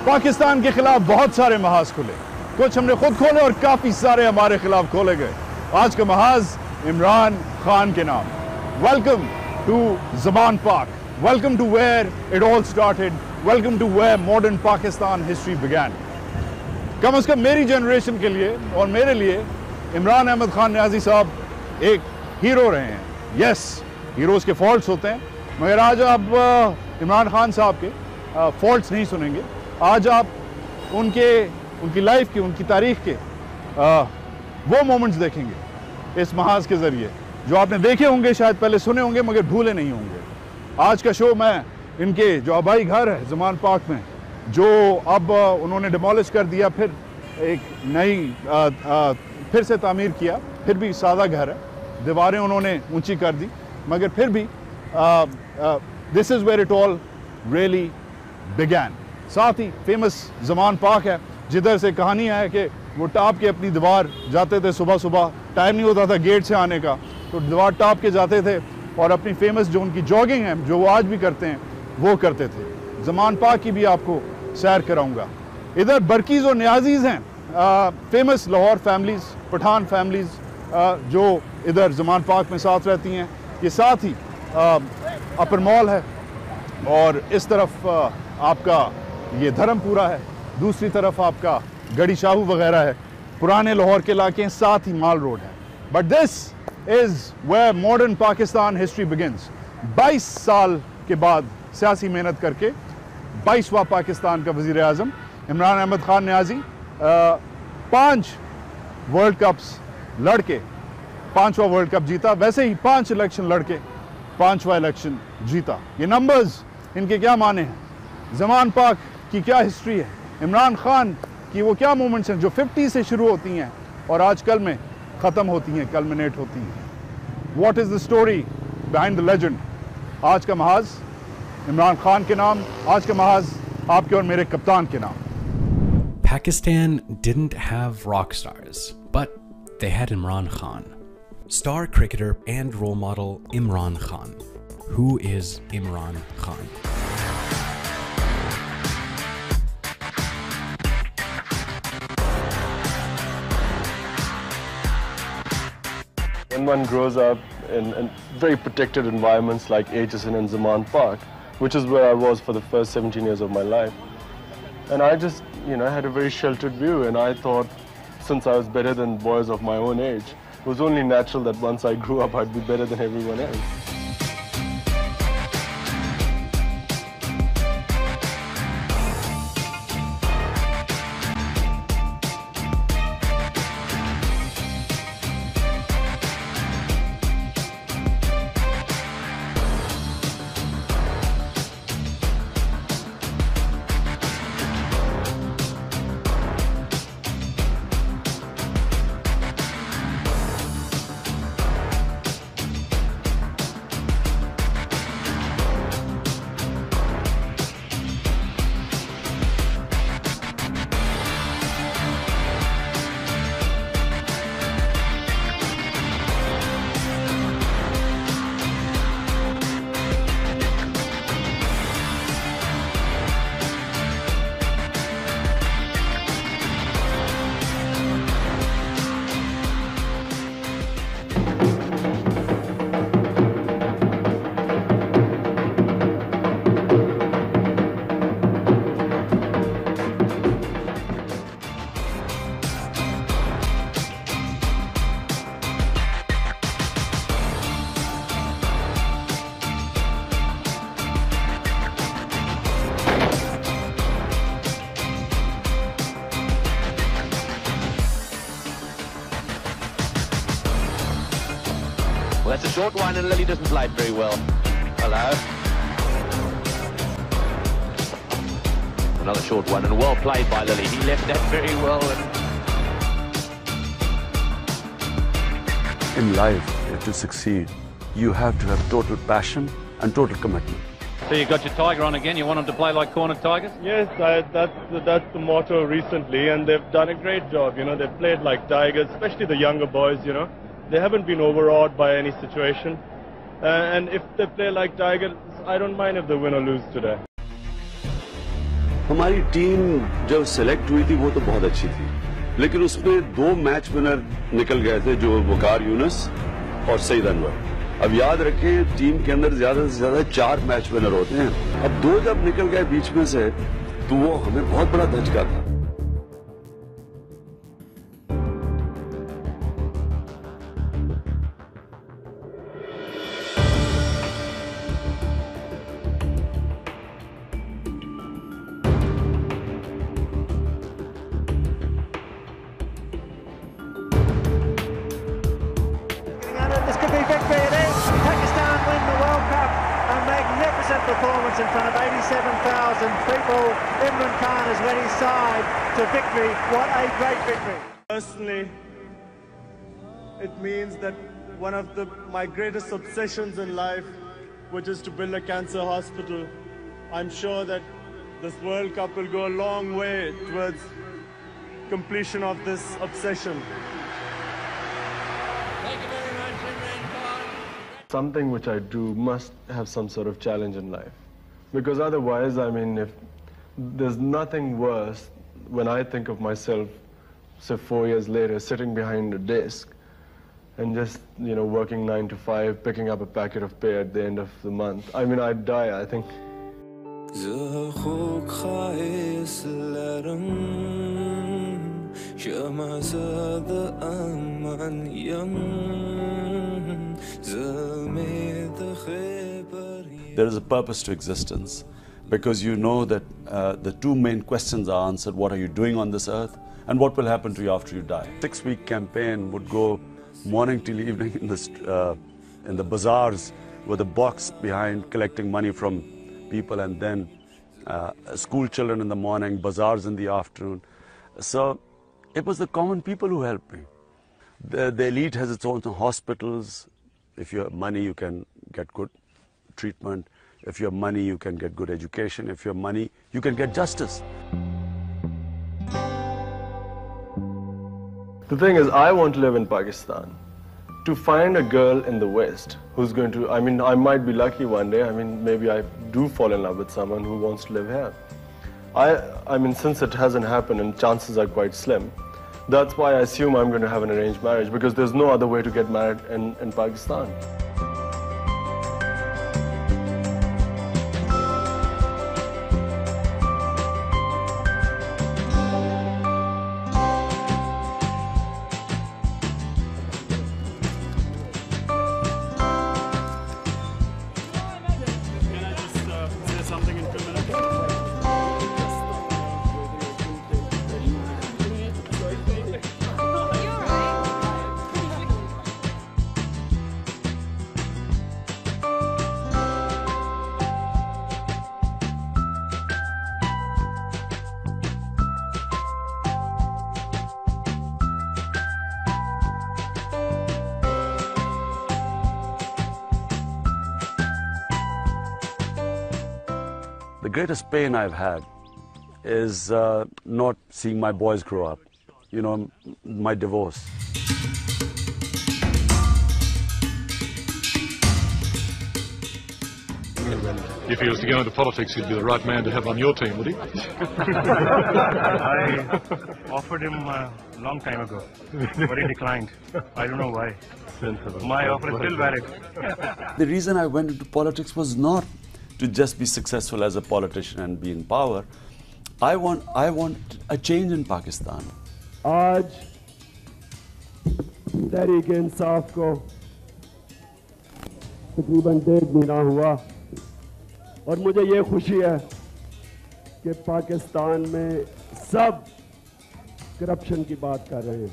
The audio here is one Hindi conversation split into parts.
पाकिस्तान के खिलाफ बहुत सारे महाज खुले, कुछ हमने खुद खोले और काफी सारे हमारे खिलाफ खोले गए। आज का महाज इमरान खान के नाम। Welcome to Zaman Park, welcome to where it all started, welcome to where modern Pakistan history began. कम से कम मेरी जनरेशन के लिए और मेरे लिए इमरान अहमद खान न्याजी साहब एक हीरो रहे हैं। यस, हीरोज़ के फॉल्ट्स होते हैं, मगर आज आप इमरान खान साहब के फॉल्ट्स नहीं सुनेंगे। आज आप उनकी लाइफ के, उनकी तारीख के वो मोमेंट्स देखेंगे इस महाज के ज़रिए जो आपने देखे होंगे, शायद पहले सुने होंगे मगर भूले नहीं होंगे। आज का शो मैं इनके जो आबाई घर है ज़मान पाक में, जो अब उन्होंने डिमोलिश कर दिया, फिर एक नई फिर से तामीर किया, फिर भी सादा घर है, दीवारें उन्होंने ऊंची कर दी, मगर फिर भी this is where it all really began. साथ ही फेमस ज़मान पाक है, जिधर से कहानी है कि वो टाप के अपनी दीवार जाते थे, सुबह सुबह टाइम नहीं होता था गेट से आने का, तो दीवार टाप के जाते थे और अपनी फेमस जो उनकी जॉगिंग है, जो वो आज भी करते हैं, वो करते थे। ज़मान पाक की भी आपको सैर कराऊंगा। इधर बरकीज़ और न्याजीज़ हैं, famous Lahore families, Pathan families जो इधर ज़मान पाक में साथ रहती हैं। ये साथ ही अपर मॉल है और इस तरफ आपका ये धर्मपुरा है, दूसरी तरफ आपका गड़ी शाहू वगैरह है, पुराने लाहौर के इलाके हैं, साथ ही माल रोड है। But this is where modern Pakistan history begins. 22 साल के बाद सियासी मेहनत करके 22वां पाकिस्तान का वज़ीर आज़म इमरान अहमद खान न्याजी 5 वर्ल्ड कप्स लड़के 5वां वर्ल्ड कप जीता। वैसे ही 5 इलेक्शन लड़के 5वां इलेक्शन जीता। ये नंबर्स इनके क्या माने हैं, ज़मान पाक की क्या हिस्ट्री है, इमरान खान की वो क्या मोमेंट्स हैं जो 50 से शुरू होती हैं और आज कल में ख़त्म होती हैं, कल्मिनेट होती हैं। What is the story behind the legend. आज का महाज इमरान खान के नाम, आज का महाज आपके और मेरे कप्तान के नाम। Pakistan didn't have rock stars, but they had Imran Khan. Star cricketer and role model Imran Khan. Who is Imran Khan? When one grows up in very protected environments like HSN and Zaman Park, which is where I was for the first 17 years of my life, and I just, had a very sheltered view, and I thought, since I was better than boys of my own age, it was only natural that once I grew up, I'd be better than everyone else. Well, that's a short one and Lily doesn't fly it very well. Hello. Another short one and well played by Lily. He left that very well. In life, to succeed, you have to have total passion and total commitment. So you got your tiger on again. You want them to play like cornered tigers? Yes, that's the motto recently, and they've done a great job. They've played like tigers, especially the younger boys. They haven't been overawed by any situation, and if they play like tigers, I don't mind if they win or lose today. हमारी टीम जब सेलेक्ट हुई थी वो तो बहुत अच्छी थी, लेकिन उसमें 2 मैच विनर निकल गए थे, जो वकार यूनुस और सईद अनवर। अब याद रखें, टीम के अंदर ज्यादा से ज्यादा 4 मैच विनर होते हैं। अब 2 जब निकल गए बीच में से, तो वो हमें बहुत बड़ा धचका था। This could be victory. It is. Pakistan win the World Cup. A magnificent performance in front of 87,000 people. Imran Khan has led his side to victory. What a great victory. Personally, it means that one of my greatest obsessions in life, which is to build a cancer hospital, I'm sure that this World Cup will go a long way towards completion of this obsession. Something which I do must have some sort of challenge in life, because otherwise, I mean, if there's nothing worse when I think of myself, say 4 years later, sitting behind a desk and just, you know, working 9 to 5, picking up a packet of pay at the end of the month. I mean, I'd die, I think. There is a purpose to existence, because you know that the 2 main questions are answered: what are you doing on this earth, and what will happen to you after you die. 6-week campaign would go morning till evening in the bazaars with a box behind, collecting money from people, and then school children in the morning, bazaars in the afternoon. So it was the common people who helped me. The elite has its own hospitals. If you have money, you can get good treatment. If you have money, you can get good education. If you have money, you can get justice. The thing is, I want to live in Pakistan. To find a girl in the West who's going to, I mean, I might be lucky one day. I mean, maybe I do fall in love with someone who wants to live here. I mean, since it hasn't happened and chances are quite slim, that's why I assume I'm going to have an arranged marriage, because there's no other way to get married in Pakistan. The greatest pain I've had is not seeing my boys grow up. You know, my divorce. If he was to go into politics, he'd be the right man to have on your team, would he? I offered him a long time ago, but he declined. I don't know why. My offer is still valid. The reason I went into politics was not to just be successful as a politician and be in power. I want a change in Pakistan. आज तहरीक इंसाफ को तकरीबन 1.5 महीना हुआ और मुझे ये खुशी है कि पाकिस्तान में सब करप्शन की बात कर रहे हैं।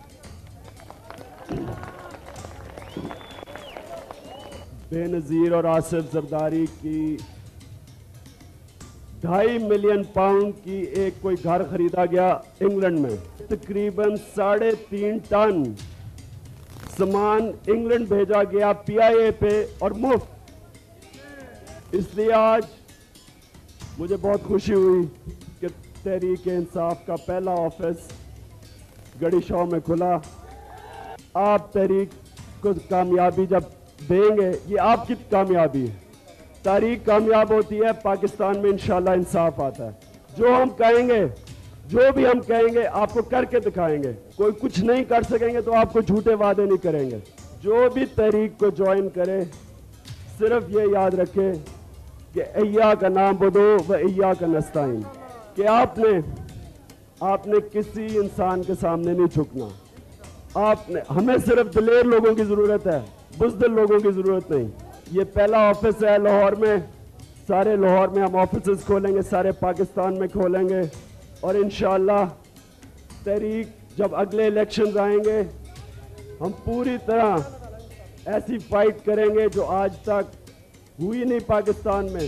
बेनज़ीर और आसिफ जरदारी की 2.5 मिलियन पाउंड की एक कोई घर खरीदा गया इंग्लैंड में, तकरीबन 3.5 टन सामान इंग्लैंड भेजा गया PIA पे और मुफ्त। इसलिए आज मुझे बहुत खुशी हुई कि तहरीक इंसाफ का पहला ऑफिस गड़ी शॉ में खुला। आप तहरीक को कामयाबी जब देंगे, ये आपकी कामयाबी है। तारीख कामयाब होती है, पाकिस्तान में इंशाल्लाह इंसाफ आता है। जो हम कहेंगे, जो भी हम कहेंगे आपको करके दिखाएंगे। कोई कुछ नहीं कर सकेंगे तो आपको झूठे वादे नहीं करेंगे। जो भी तहरीक को ज्वाइन करे सिर्फ ये याद रखे कि अय्या का नाम बदो व अय्या का नस्ताइन, कि आपने किसी इंसान के सामने नहीं झुकना। हमें सिर्फ दिलेर लोगों की ज़रूरत है, बुज़दिल लोगों की ज़रूरत नहीं। ये पहला ऑफिस है लाहौर में, सारे लाहौर में हम ऑफिसेस खोलेंगे, सारे पाकिस्तान में खोलेंगे और इंशाअल्लाह तहरीक जब अगले इलेक्शंस आएंगे हम पूरी तरह ऐसी फाइट करेंगे जो आज तक हुई नहीं पाकिस्तान में।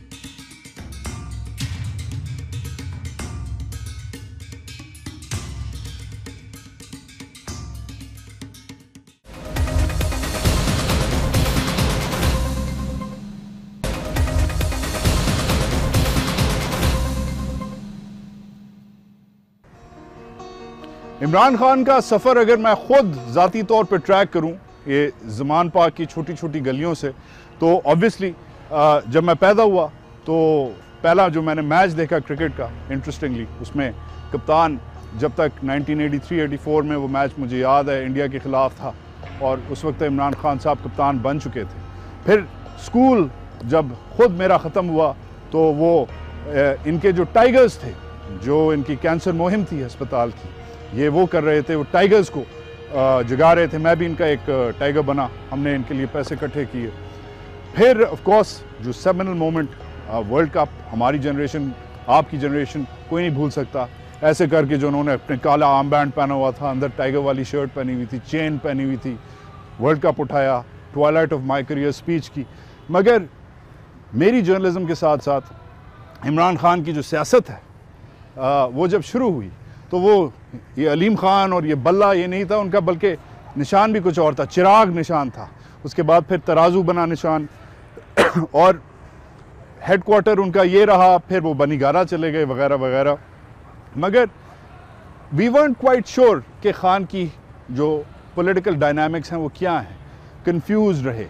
इमरान खान का सफ़र अगर मैं ख़ुद ज़ाती तौर पर ट्रैक करूं ये ज़मान पाक की छोटी छोटी गलियों से, तो ऑब्वियसली जब मैं पैदा हुआ तो पहला जो मैंने मैच देखा क्रिकेट का, इंटरेस्टिंगली उसमें कप्तान जब तक 1983-84 में वो मैच मुझे याद है इंडिया के ख़िलाफ़ था और उस वक्त इमरान खान साहब कप्तान बन चुके थे। फिर स्कूल जब ख़ुद मेरा ख़त्म हुआ तो वो इनके जो टाइगर्स थे, जो इनकी कैंसर मुहिम थी अस्पताल की, ये वो कर रहे थे, वो टाइगर्स को जगा रहे थे। मैं भी इनका एक टाइगर बना, हमने इनके लिए पैसे इकट्ठे किए। फिर ऑफ कोर्स जो सेमिनल मोमेंट वर्ल्ड कप, हमारी जनरेशन, आपकी जनरेशन कोई नहीं भूल सकता। ऐसे करके जो उन्होंने अपने काला आर्म बैंड पहना हुआ था, अंदर टाइगर वाली शर्ट पहनी हुई थी, चेन पहनी हुई थी, वर्ल्ड कप उठाया, twilight of my career speech की। मगर मेरी जर्नलिज्म के साथ साथ इमरान खान की जो सियासत है वो जब शुरू हुई तो वो ये अलीम खान और ये बल्ला ये नहीं था उनका, बल्कि निशान भी कुछ और था, चिराग निशान था। उसके बाद फिर तराजू बना निशान और हेडक्वार्टर उनका ये रहा, फिर वो बनीगारा चले गए वगैरह वगैरह। मगर वी weren't क्वाइट श्योर कि खान की जो पॉलिटिकल डायनामिक्स हैं वो क्या हैं, कंफ्यूज रहे।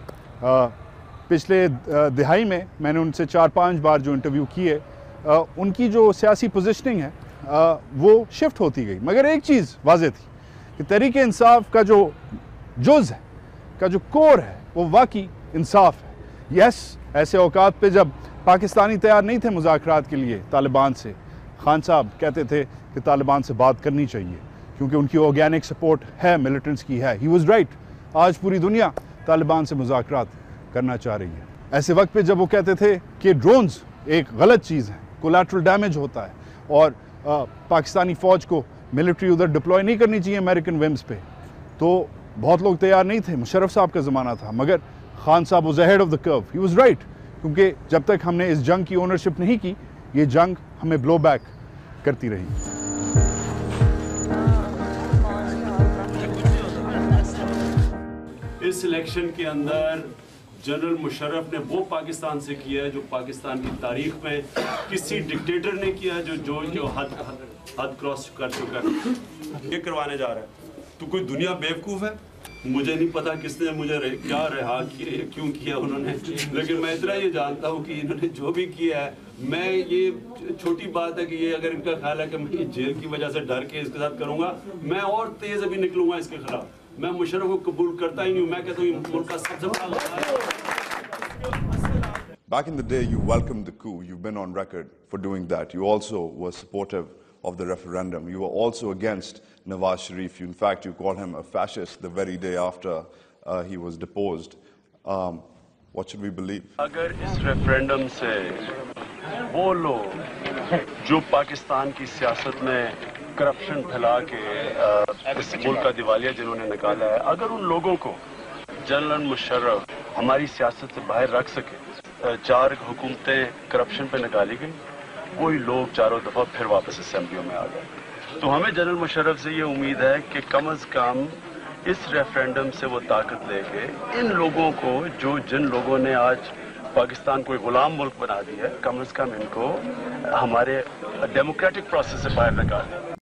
पिछले दिहाई में मैंने उनसे 4-5 बार जो इंटरव्यू किए, उनकी जो सियासी पोजिशनिंग है वो शिफ्ट होती गई। मगर एक चीज़ वाज़ेह थी कि तहरीक इंसाफ का जो जुज़ है, का जो कोर है, वो वाकई इंसाफ है। यस, ऐसे औकात पे जब पाकिस्तानी तैयार नहीं थे मुज़ाकरात के लिए तालिबान से, खान साहब कहते थे कि तालिबान से बात करनी चाहिए क्योंकि उनकी ऑर्गेनिक सपोर्ट है, मिलिटेंट्स की है। He was right. आज पूरी दुनिया तालिबान से मुज़ाकरात करना चाह रही है। ऐसे वक्त पे जब वो कहते थे कि ड्रोन्स एक गलत चीज़ है, कोलैटरल डैमेज होता है और पाकिस्तानी फ़ौज को मिलिट्री उधर डिप्लॉय नहीं करनी चाहिए अमेरिकन विम्स पे, तो बहुत लोग तैयार नहीं थे। मुशर्रफ साहब का ज़माना था, मगर खान साहब was ahead of the curve. He was right, क्योंकि जब तक हमने इस जंग की ओनरशिप नहीं की, ये जंग हमें ब्लो बैक करती रही। इस इलेक्शन के अंदर जनरल मुशर्रफ ने वो पाकिस्तान से किया है जो पाकिस्तान की तारीख में किसी डिक्टेटर ने किया है, जो हद क्रॉस कर चुका है। ये करवाने जा रहा है तो कोई दुनिया बेवकूफ़ है। मुझे नहीं पता किसने मुझे क्या रिहा किया, क्यों किया उन्होंने, लेकिन मैं इतना ये जानता हूँ कि इन्होंने जो भी किया है, मैं ये छोटी बात है कि ये अगर इनका ख्याल है कि मैं जेल की वजह से डर के इसके साथ करूँगा, मैं और तेज़ अभी निकलूँगा इसके खिलाफ। मैं मुशर्रफ को कबूल करता ही नहीं हूँ। मैं कहता हूँ मुल्क का सबसे बड़ा। Back in the day, you welcomed the coup. You've been on record for doing that. You also were supportive of the referendum. You were also against Nawaz Sharif. In fact, you called him a fascist the very day after he was deposed. What should we believe? अगर इस रेफरेंडम से वो लोग जो पाकिस्तान की सियासत में करप्शन फैला के इस मुल्क का दिवालिया जिन्होंने निकाला है, अगर उन लोगों को जनरल मुशर्रफ हमारी सियासत से बाहर रख सके, 4 हुकूमतें करप्शन पे निकाली गई, वही लोग चारों दफा फिर वापस असेंबलियों में आ गए। तो हमें जनरल मुशर्रफ से ये उम्मीद है कि कम अज कम इस रेफरेंडम से वो ताकत लेके इन लोगों को, जिन लोगों ने आज पाकिस्तान को एक गुलाम मुल्क बना दिया है, कम अज कम इनको हमारे डेमोक्रेटिक प्रोसेस से बाहर निकालें।